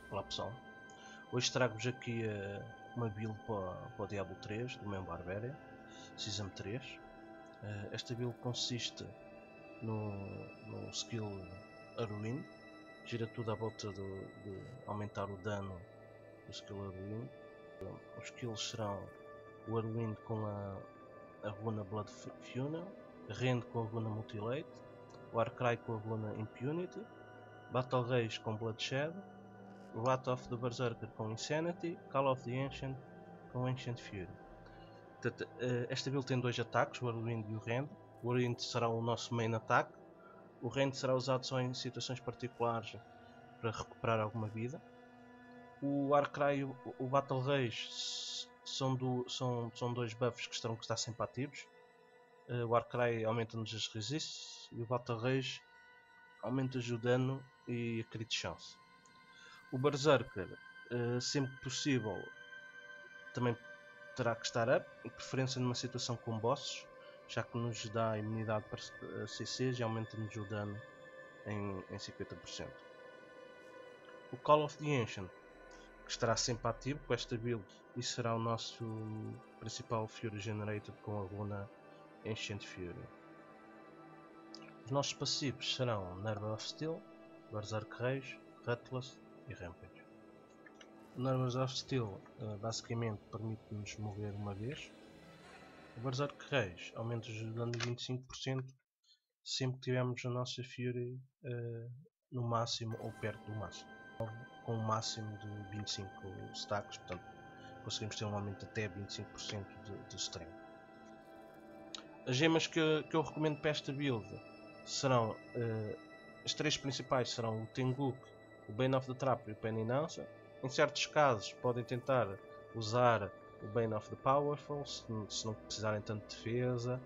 Olá pessoal, hoje trago-vos aqui uma build para o Diablo 3 do meu Barbarian, Season 3. Esta build consiste no skill Arwind, gira tudo à volta de aumentar o dano do skill Arwind. Os skills serão o Arwind com a runa Blood Funnel, Rend com a runa Mutilate, o Warcry com a runa Impunity, Battle Rage com Bloodshed, Wrath of the Berserker com Insanity, Call of the Ancient com Ancient Fury. Portanto, esta build tem dois ataques, o Whirlwind e o Rend. O Whirlwind será o nosso main ataque, o Rend será usado só em situações particulares para recuperar alguma vida. O Warcry e o Battle Rage são dois buffs que terão que estar sempre ativos. O Warcry aumenta-nos as resists e o Battle Rage aumenta-nos o dano e a crit chance. O Berserker, sempre que possível, também terá que estar up, em preferência numa situação com bosses, já que nos dá imunidade para CCs e aumenta-nos o dano em 50%. O Call of the Ancient, que estará sempre ativo com esta build e será o nosso principal Fury Generated com a runa Ancient Fury. Os nossos passivos serão Nerve of Steel, Berserk Rage, Ruthless e Rampage. O Nervous of Steel basicamente permite-nos mover uma vez. O Berserk Rage aumenta o dano de 25% sempre que tivermos a nossa Fury no máximo ou perto do máximo. Com um máximo de 25 stacks, portanto conseguimos ter um aumento de até 25% de strength. As gemas que eu recomendo para esta build serão as três principais serão o Tengu, o Bane of the Trap e o Penninança. Em certos casos podem tentar usar o Bane of the Powerful se não precisarem tanto de defesa.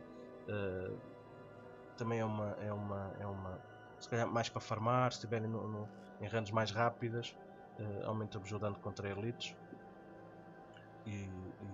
Também é uma se calhar mais para farmar, se estiverem em runs mais rápidas, aumenta-vos o dano contra elites. E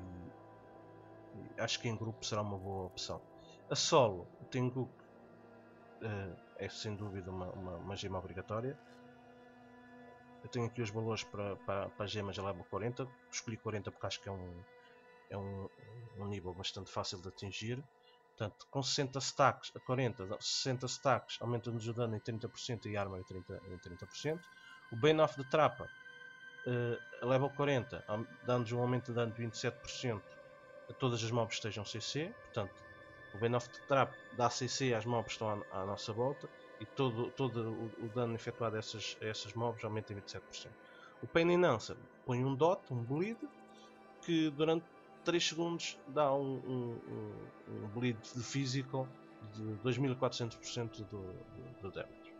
acho que em grupo será uma boa opção. A solo, o Tengu é sem dúvida uma gema obrigatória. Eu tenho aqui os valores para as gemas de level 40. Escolhi 40 porque acho que é um nível bastante fácil de atingir. Portanto, com 60 stacks a 40, 60 stacks aumenta-nos o dano em 30% e a arma em 30%. O Bane of the Trap a level 40 dá-nos um aumento de dano de 27% a todas as mobs que estejam CC. Portanto, o Bane of the Trap dá CC às mobs que estão à nossa volta e todo o dano efetuado a essas mobs aumenta em 27%. O Penninança põe um dot, um bleed, que durante 3 segundos dá um bleed de physical de 2400% do damage.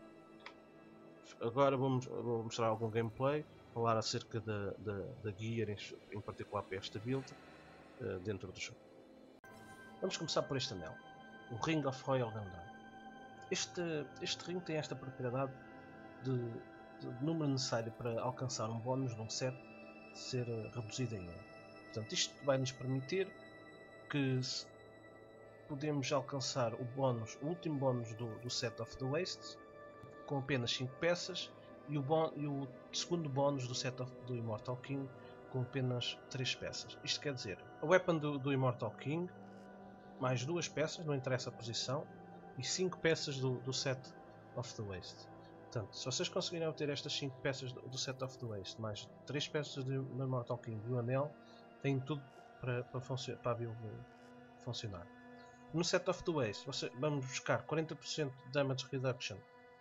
Agora vou mostrar algum gameplay, falar acerca da gear em particular para esta build dentro do jogo. Vamos começar por este anel, o Ring of Royal Gundam. Este ring tem esta propriedade de número necessário para alcançar um bónus de um set ser reduzido em 1. Portanto, isto vai nos permitir que podemos alcançar o último bónus do Set of the Waste com apenas 5 peças e o segundo bónus do Set do Immortal King com apenas 3 peças. Isto quer dizer, a weapon do Immortal King mais 2 peças, não interessa a posição, e 5 peças do Set of the Waste. Portanto, se vocês conseguirem obter estas 5 peças do Set of the Waste, mais 3 peças do Immortal King e o anel, têm tudo para a build funcionar. No Set of the Waste, vamos buscar 40% de damage reduction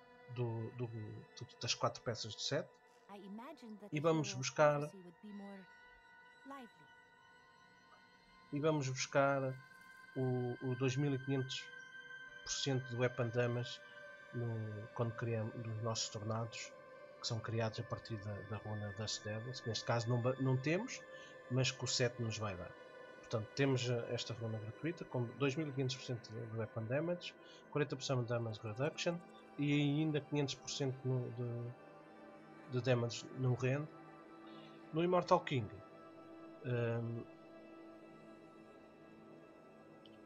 das 4 peças do set e vamos buscar o 2500% de weapon damage quando criamos os nossos tornados, que são criados a partir da runa Dust Devils, que neste caso não temos, mas que o set nos vai dar. Portanto, temos esta runa gratuita com 2500% de weapon damage, 40% de damage reduction e ainda 500% de damage no rend. No Immortal King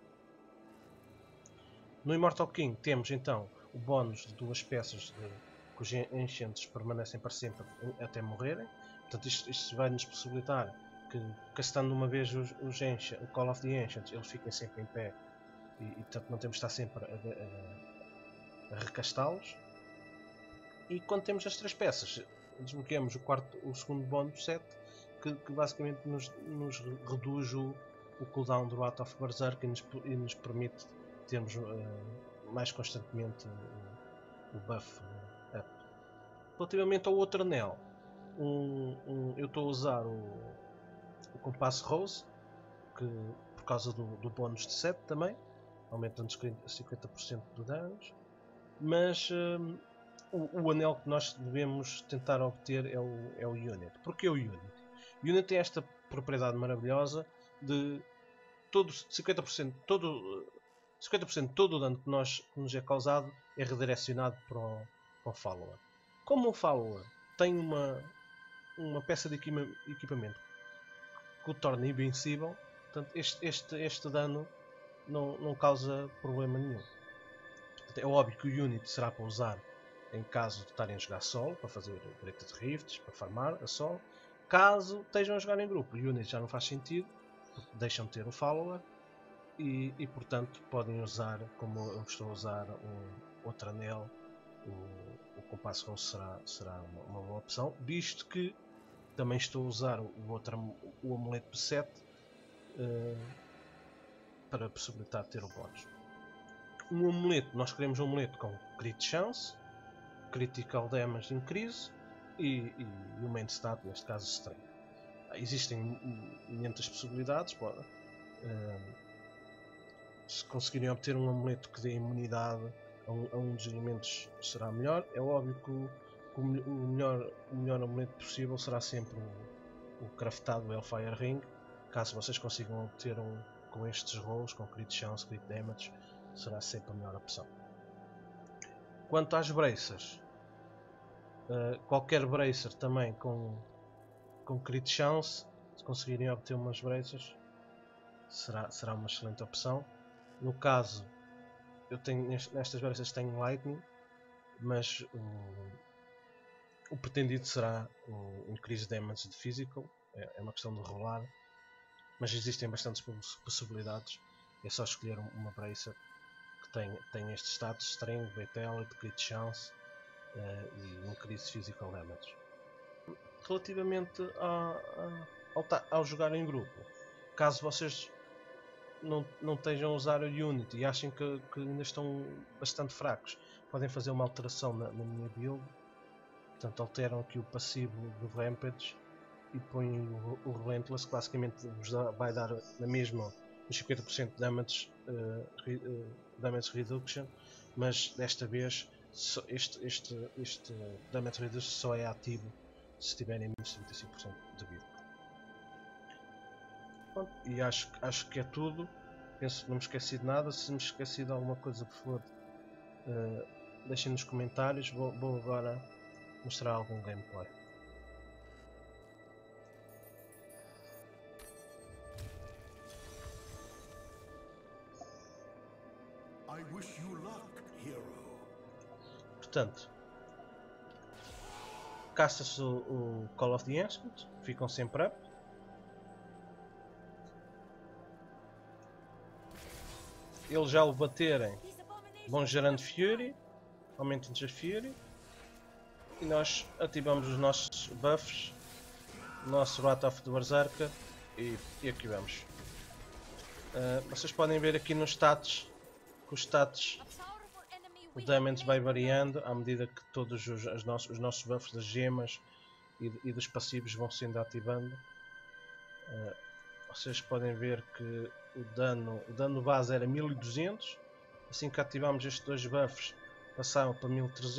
temos então o bónus de 2 peças que os Ancients permanecem para sempre até morrerem. Portanto, isto vai nos possibilitar que, castando uma vez os Ancients, o Call of the Ancients, eles fiquem sempre em pé e portanto não temos de estar sempre a recastá-los. E quando temos as 3 peças, desbloqueamos o segundo bónus set, que basicamente nos reduz o cooldown do Wrath of Berserk e nos permite termos mais constantemente o buff up. Relativamente ao outro anel, eu estou a usar o Compasso Rose, que por causa do bónus de 7 também, aumenta-nos 50% do damage, mas o anel que nós devemos tentar obter é o Unit. Porquê o Unit? O Unit tem esta propriedade maravilhosa de 50% todo o dano que nos é causado é redirecionado para o follower. Como o follower tem uma peça de equipamento que o torna invencível, portanto este dano não causa problema nenhum. Portanto, é óbvio que o Unit será para usar em caso de estarem a jogar solo, para fazer Breaked Rifts, para farmar a solo. Caso estejam a jogar em grupo, o Unit já não faz sentido, porque deixam de ter o follower e portanto podem usar, como eu estou a usar outro anel, o Compasso Rose será uma boa opção, visto que também estou a usar o amuleto P7 para possibilitar ter o bónus. Um amuleto, nós queremos um amuleto com Crit Chance, Critical Damage Increase e o main stat, neste caso Strength. Existem muitas possibilidades. Se conseguirem obter um amuleto que dê imunidade a um dos elementos, será melhor. É óbvio que o melhor amuleto possível será sempre o craftado Hellfire Ring. Caso vocês consigam obter com estes rolls, com Crit Chance, Crit Damage, será sempre a melhor opção. Quanto às braces, qualquer bracer também com Crit Chance, se conseguirem obter umas braces, será uma excelente opção. No caso, eu tenho nestas braces tenho Lightning, mas o pretendido será o Increase Damage de Physical, é uma questão de rolar, mas existem bastantes possibilidades, é só escolher uma bracer que tem estes status: Strength, Vitality, Crit Chance e Increase Physical Damage. Relativamente ao jogar em grupo, caso vocês não estejam a usar o Unity e achem que ainda estão bastante fracos, podem fazer uma alteração na minha build. Portanto, alteram aqui o passivo do Rampage e põem o Relentless, que basicamente vos vai dar na mesma os 50% de damage reduction, mas desta vez este damage reduction só é ativo se tiverem menos 35% de vida. Pronto, e acho que é tudo. Penso que não me esqueci de nada. Se me esqueci de alguma coisa, por favor, deixem nos comentários. Vou agora mostrar algum gameplay. I wish you luck, hero. Portanto, caça-se o Call of the Ancients, ficam sempre up. Eles já o baterem, vão gerando Fury, aumentam-nos a Fury. E nós ativamos os nossos buffs, o nosso Wrath of the Berserker e aqui vamos. Vocês podem ver aqui nos status, que os status, o damage vai variando à medida que todos os nossos buffs das gemas e dos passivos vão sendo ativando. Vocês podem ver que o dano base era 1200, assim que ativamos estes dois buffs passaram para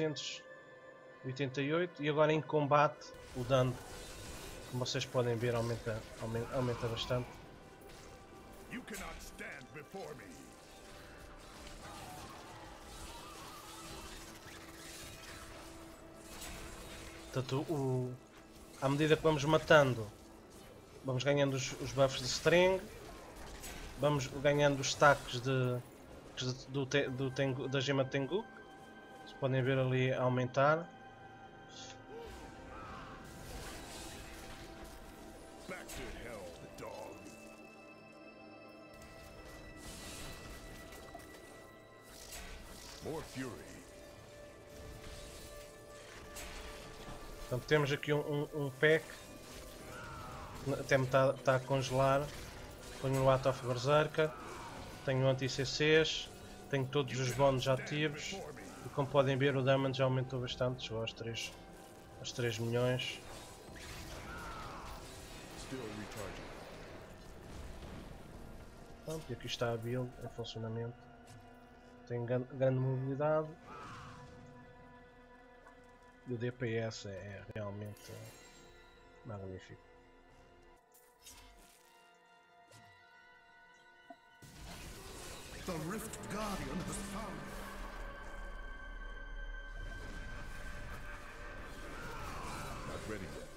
1388 e agora em combate o dano, como vocês podem ver, aumenta bastante. You cannot stand before me. Portanto, à medida que vamos matando, vamos ganhando os buffs de String, vamos ganhando os stacks da gema de Tengu. Vocês podem ver ali a aumentar. To hell, dog. More fury. Portanto, temos aqui um pack. Até me está a congelar. Ponho o Act of Berserker. Tenho anti-CCs. Tenho todos os bónus ativos. E como podem ver, o damage aumentou bastante. Chegou aos 3 milhões. Still recharging. Pronto, e aqui está a build em funcionamento. Tem grande mobilidade. E o DPS é realmente magnífico. The Rift Guardian has found it. Not ready yet.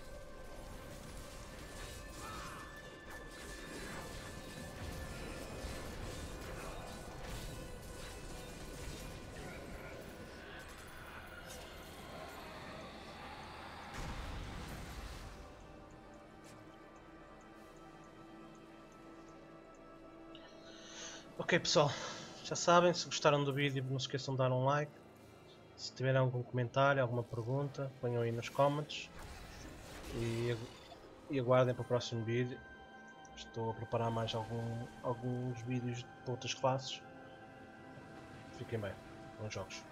Ok pessoal, já sabem, se gostaram do vídeo não se esqueçam de dar um like. Se tiverem algum comentário, alguma pergunta, ponham aí nos comments. E aguardem para o próximo vídeo. Estou a preparar mais alguns vídeos de outras classes. Fiquem bem, bons jogos.